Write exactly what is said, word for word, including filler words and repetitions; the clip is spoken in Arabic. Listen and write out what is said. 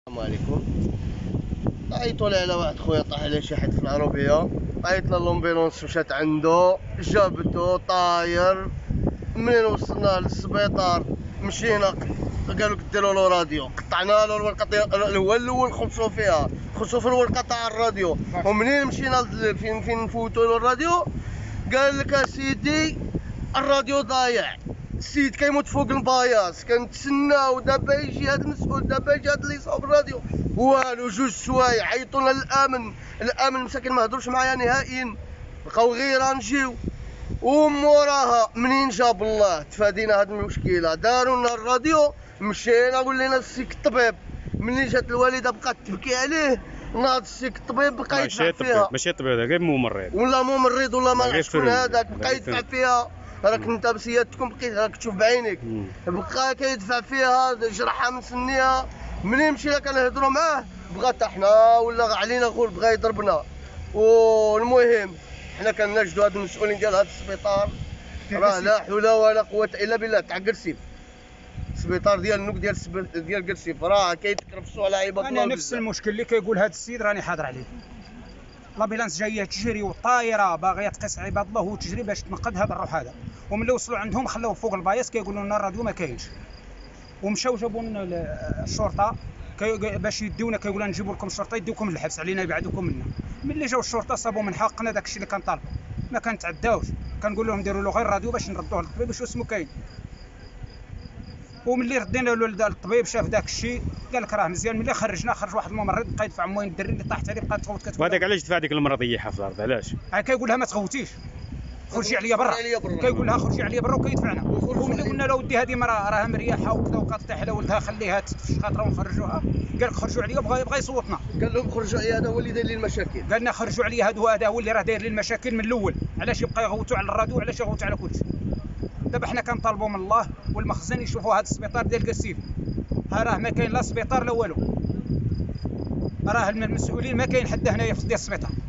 السلام عليكم. عيطوا لي على واحد خويا طاح عليه شي حد في العربيه، عيطنا لومبيلونس مشات عنده جابتو طاير. منين وصلنا للسبيطار مشينا قالوا لك ديروا له راديو، قطعنا له الورقه هو الاول خلصوا فيها خلصوا في الورقه تاع الراديو. ومنين مشينا فين فين نفوتوا له الراديو قال لك اسيدي الراديو ضايع، السيد كيموت فوق الباياس كنتسناو دابا يجي هذا المسؤول، دابا يجي هذا اللي يصاوب الراديو والو. جوج سوايع عيطونا للامن، الامن مساكن ما هضروش معايا نهائيا، بقاو غير نجيو. وموراها منين جاب الله تفادينا هاد المشكله، داروا لنا الراديو مشينا ولينا للسيك الطبيب. ملي جات الوالده بقات تبكي عليه ناض السيك الطبيب بقى يدفع فيها. ماشي طبيب غير ممرض ولا ممرض ولا ما عرفتش شكون هذاك، بقى يدفع فيها. راك انت بسيادتكم بقيت راك تشوف بعينيك، بقى كيدفع فيها جرحها مسنيها. منين مشينا كنهضروا معاه بغا طاحنا ولا علينا غول بغا يضربنا. والمهم حنا كنناشدوا هاد المسؤولين ديال هاد السبيطار، راه لا حول ولا قوه الا بالله تاع قرسيف. السبيطار ديال النوك ديال السب... ديال قرسيف راه كيتكرفسوا على عباد الله. انا نفس المشكل اللي كيقول هذا السيد راني حاضر عليه. لابيلانس جايه تجري والطايره باغيه تقيس عباد الله وتجري باش تنقذ هذا الروح هذا، وملي وصلوا عندهم خلاوه فوق البايص كيقولوا لنا الراديو ما كاينش. ومشاو جابوا لنا الشرطه كي باش يديونا، كيقولوا نجيبوا لكم الشرطه يديوكم للحبس علينا يبعدوكم منا. ملي جاو الشرطه صابوا من حقنا داك الشيء اللي كنطالبوا، ما كنتعداوش. كنقول لهم ديروا له غير الراديو باش نردوه للطبيب باش اسمه كاين. وملي ردينا له للطبيب شاف داك الشيء قال لك راه مزيان. ملي خرجنا خرج واحد الممرض بقى يدفع موين الدري اللي طاحت عليه بقى تغوت كتقول. وهذاك علاش دفع ديك المره طيحها في الارض علاش؟ كيقول لها ما تغوتيش خرجي عليا برا، كيقول لها خرجي عليا برا وكيدفعنا. وملي قلنا له ودي هذه مراه راها مريحه وكذا وكطيح على ولدها خليها تفش خاطرها ونخرجوها، قال لك خرجوا عليا بغى يبغى يصوتنا. قال لهم خرجوا عليا هذا هو اللي داير لي المشاكل. قال لنا خرجوا عليا هذا هذا هو اللي راه داير لي المشاكل من الاول. علاش يبقى يغوتوا على الراديو وعلاش يغوتوا على كل شيء؟ دابا حنا كنطالبوا من الله والمخزن يشوفوا هذا السبيطار ديال قرسيف، ها راه ما كاين لا سبيطار لا والو، راه المسؤولين ما كاين حتى هنايا في السبيطار.